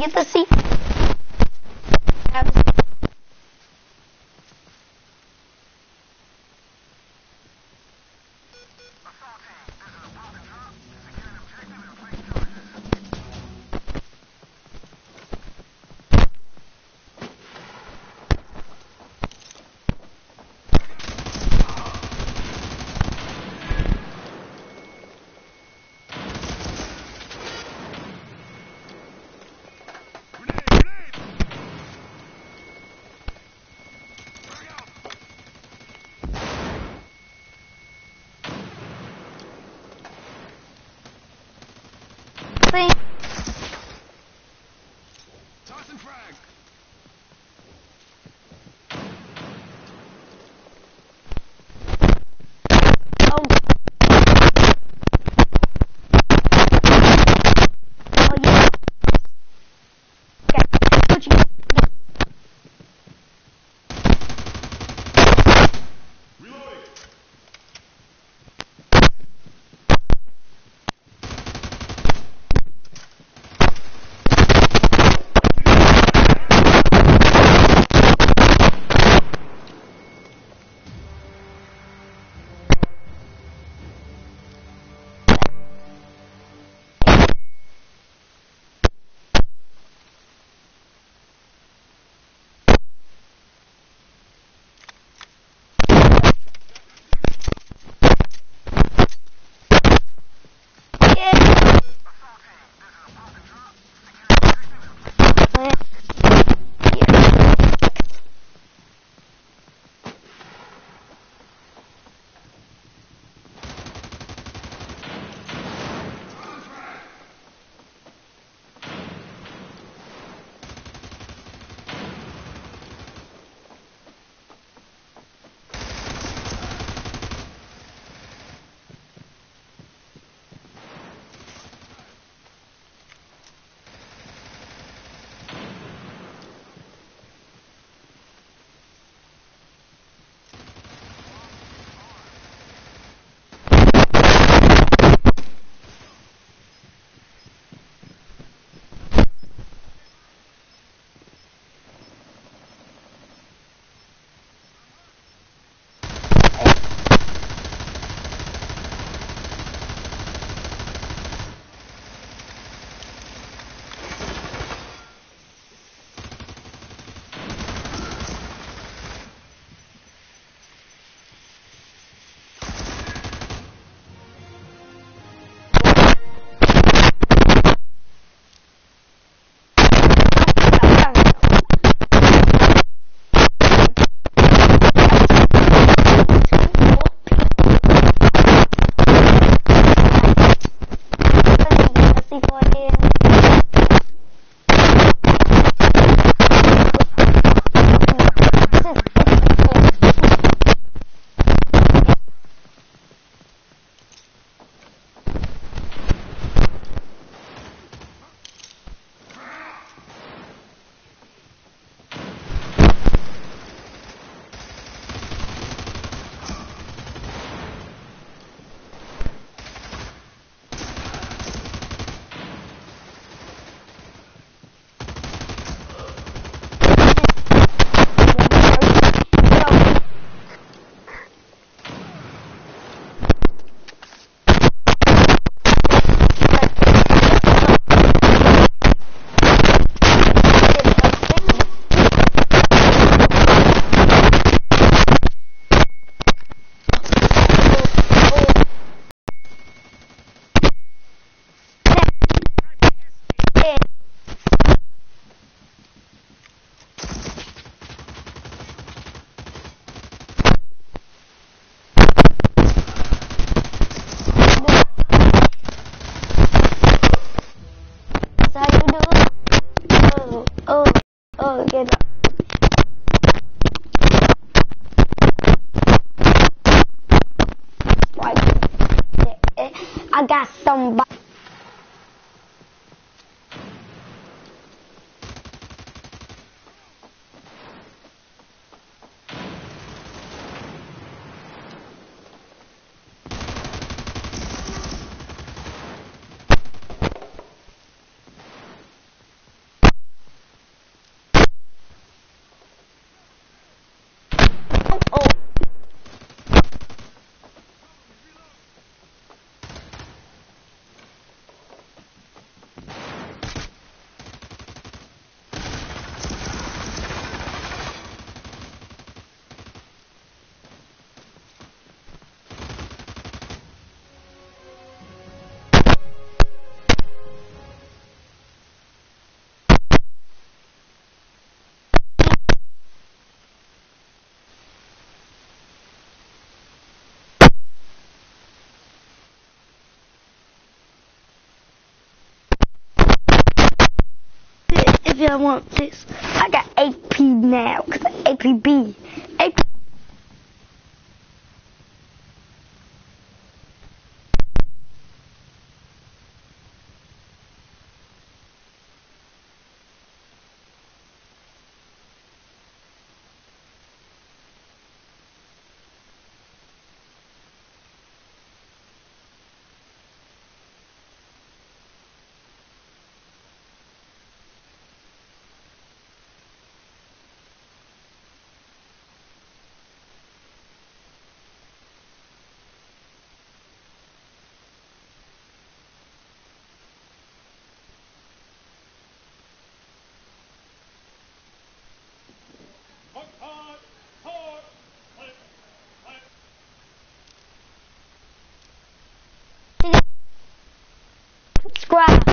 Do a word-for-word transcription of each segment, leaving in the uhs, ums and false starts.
get the C. Tossing frag. Oh. Oh yeah. Okay. What you Reloading. I got somebody. if y'all want this. I got A P now, cause A P B. A P subscribe.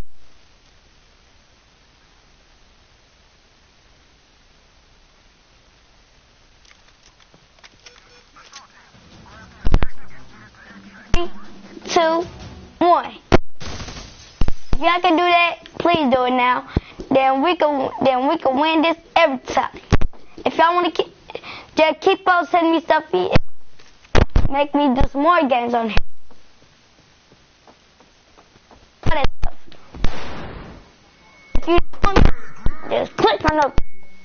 Three, two, one. If y'all can do that, please do it now. Then we can, then we can win this every time. If y'all want to keep, just keep on sending me stuff. Make me do some more games on here. If you want, just click on the.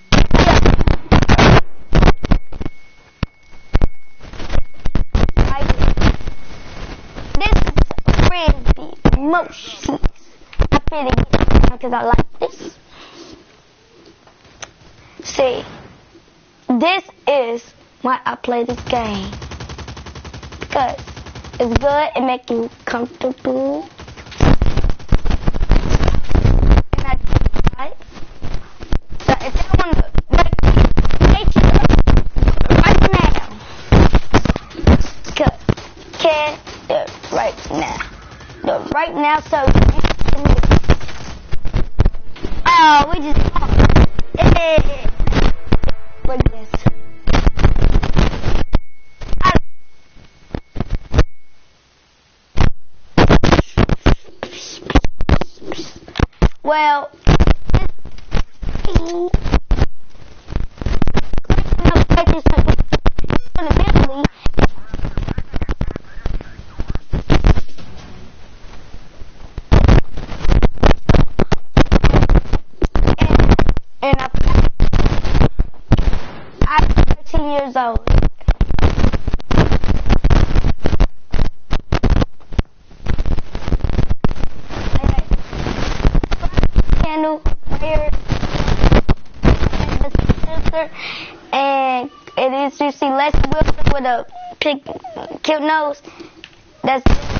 This is Frisbee Motion. I feel it because I like this. See, this is why I play this game. Because it's good, it makes you comfortable. And I like. So if you want to make it right now, cause can do it right now. Do it right now so you can. Oh, we just yeah. Look at this. Well, and I'm thirteen years old. Channel here, and it is you see Leslie Wilson with a pig, cute nose. That's